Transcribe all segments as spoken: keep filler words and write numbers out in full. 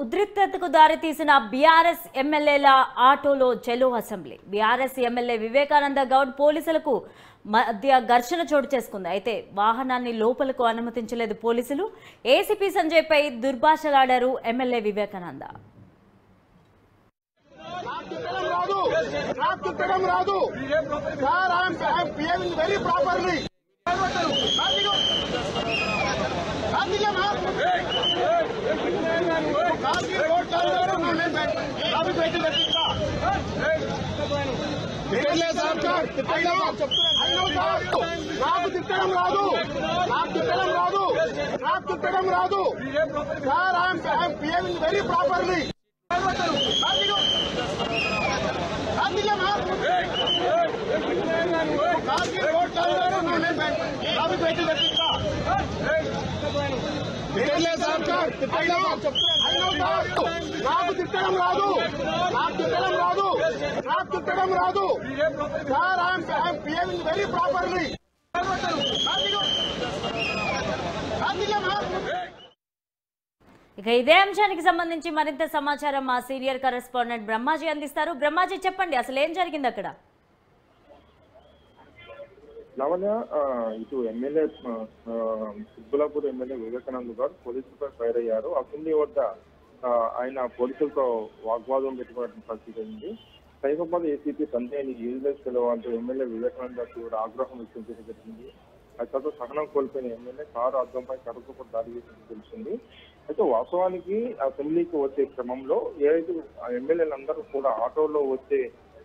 ఉద్రిక్తతకు దారితీసిన బీఆర్ఎస్ ఎమ్మెల్యేల ఆటోలో చెలో assembly. BRS MLA Vivekananda Goud పోలీసులకు మధ్య ఘర్షణ చోటు చేసుకుంది. అయితే వాహనాన్ని లోపలకు అనుమతించలేదు పోలీసులు. ఏసీపీ సంజయ్ పై దుర్భాషలాడారు ఎమ్మెల్యే వివేకానంద. నాకు తిట్టడం రాదు నాకు తిట్టడం రాదు నాకు తిట్టడం రాదు sir I'm behaving very properly. నాకు తిట్టడం రాదు నాకు తిట్టడం రాదు నాకు తిట్టడం రాదు sir I'm behaving very properly. ఇక ఇదే అంశానికి సంబంధించి మరింత సమాచారం మా సీనియర్ కరెస్పాండెంట్ బ్రహ్మాజీ అందిస్తారు. బ్రహ్మాజీ, చెప్పండి, అసలు ఏం జరిగింది అక్కడ? లవణ్య, ఇటు ఎమ్మెల్యే సిబ్బులాపూర్ ఎమ్మెల్యే వివేకానంద్ గారు పోలీసులపై ఫైర్ అయ్యారు. అసెంబ్లీ వద్ద ఆయన పోలీసులతో వాగ్వాదం పెట్టుకున్న పరిస్థితి ఉంది. సైఫాబాద్ ఏసీపీ సంజయ్ని యూజ్లెస్ పిలవాలంటూ ఎమ్మెల్యే వివేకానంద తీవ్ర ఆగ్రహం వ్యక్తం చేయడం జరిగింది. అయితే సహనం కోల్పోయిన ఎమ్మెల్యే కారు అద్దంపై కడుపుకు దాడి చేసినట్టు తెలిసింది. అయితే వాస్తవానికి అసెంబ్లీకి వచ్చే క్రమంలో ఏదైతే ఎమ్మెల్యేలందరూ కూడా ఆటోలో వచ్చే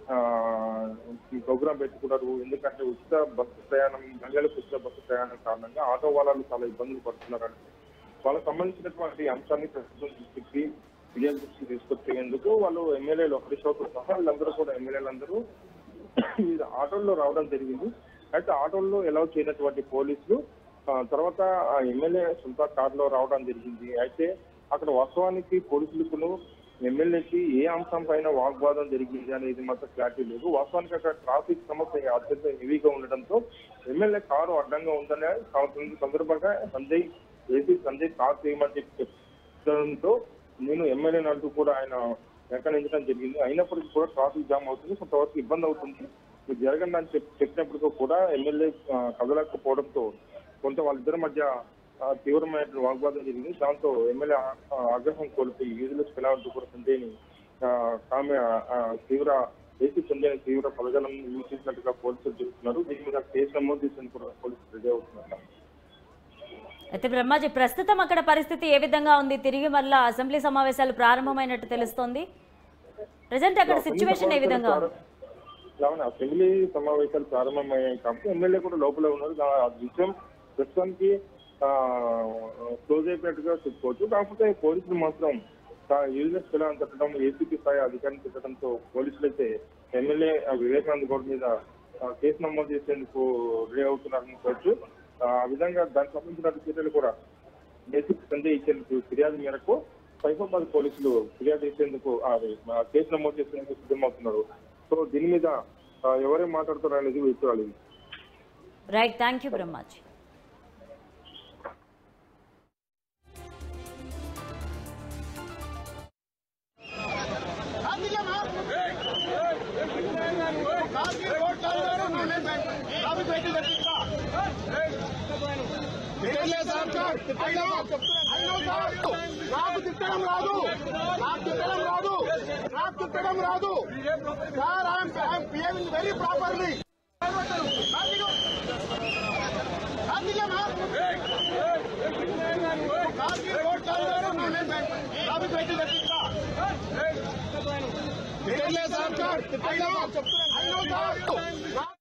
ప్రోగ్రాం పెట్టుకున్నారు. ఎందుకంటే ఉచిత బస్సు ప్రయాణం, మహిళలకు ఉచిత బస్సు ప్రయాణం కారణంగా ఆటో వాళ్ళలు చాలా ఇబ్బందులు పడుతున్నారని వాళ్ళకు సంబంధించినటువంటి అంశాన్ని ప్రస్తుతం దృష్టికి ఫిర్యాదు దృష్టికి తీసుకొచ్చేందుకు వాళ్ళు ఎమ్మెల్యేలు హరీష్ రావుతో సహా వీళ్ళందరూ కూడా ఎమ్మెల్యేలందరూ ఆటోల్లో రావడం జరిగింది. అయితే ఆటోల్లో ఎలా చేయనటువంటి పోలీసులు తర్వాత ఎమ్మెల్యే సొంత కారులో రావడం జరిగింది. అయితే అక్కడ వాస్తవానికి పోలీసులకు ఎమ్మెల్యేకి ఏ అంశం పైన వాగ్వాదం జరిగింది అనేది మాత్రం క్లారిటీ లేదు. వాస్తవానికి అక్కడ ట్రాఫిక్ సమస్య అత్యంత హెవీగా ఉండడంతో ఎమ్మెల్యే కారు అడ్డంగా ఉందనే సందర్భంగా సంజయ్ ఏసీ సంజయ్ కారు చేయమని చెప్పి చెప్పడంతో నేను ఎమ్మెల్యే అంటూ కూడా ఆయన వ్యాఖ్యానించడం జరిగింది. అయినప్పటికీ కూడా ట్రాఫిక్ జామ్ అవుతుంది, కొంతవరకు ఇబ్బంది అవుతుంది, మీరు జరగండి అని చెప్పి చెప్పినప్పటికీ కూడా ఎమ్మెల్యే కదలకపోవడంతో కొంత వాళ్ళిద్దరి మధ్య తీవ్రమైన వాగ్వాదం జరిగింది. దాంతో ఎమ్మెల్యే ఆగ్రహం కోల్పోయి యూజ్లెస్ పిలవాలంటూ కూడా సంజయ్ని ఆమె తీవ్ర ఏసీ సంజయ్ని తీవ్ర పదజలం యూజ్ చేసినట్టుగా పోలీసులు చెబుతున్నారు. దీని మీద కేసు నమోదు చేసేందుకు కూడా పోలీసులు రెడీ అవుతున్నారు. అయితే బ్రహ్మాజీ, ప్రస్తుతం అక్కడ పరిస్థితి ఏ విధంగా ఉంది? తిరిగి మళ్ళా అసెంబ్లీ సమావేశాలు ప్రారంభమైనట్టు తెలుస్తోంది. ప్రజెంట్ అక్కడ సిచ్యువేషన్ ఏ విధంగా ఉంది? అసెంబ్లీ సమావేశాలు ప్రారంభమయ్యాయి కాబట్టి ఎమ్మెల్యే కూడా లోపలే ఉన్నారు. ఆ విషయం ప్రస్తుతానికి క్లోజ్ అయిపోయినట్టుగా చెప్పుకోవచ్చు. కాకపోతే పోలీసులు మాత్రం యూజ్లెస్ పిల్లలను తిట్టడం, ఏసీపీ స్థాయి అధికారిని తిట్టడంతో పోలీసులు అయితే ఎమ్మెల్యే వివేకానంద్ గౌడ్ మీద కేసు నమోదు చేసేందుకు రెడీ అవుతున్నారనుకోవచ్చు. ఆ విధంగా దానికి సంబంధించిన చర్యలు కూడా ఏసీపీ సంజయ్ ఇచ్చేందుకు ఫిర్యాదు మేరకు సైఫాబాద్ పోలీసులు ఫిర్యాదు ఇచ్చేందుకు కేసు నమోదు చేసేందుకు సిద్ధమవుతున్నారు. సో దీని మీద ఎవరేం మాట్లాడుతారో అనేది చూడాలి. Right, thank you Brahmaji. నాకు తిట్టడం రాదు నాకు తిట్టడం రాదు నాకు తిట్టడం రాదు sir I'm behaving very properly. చెప్తున్నా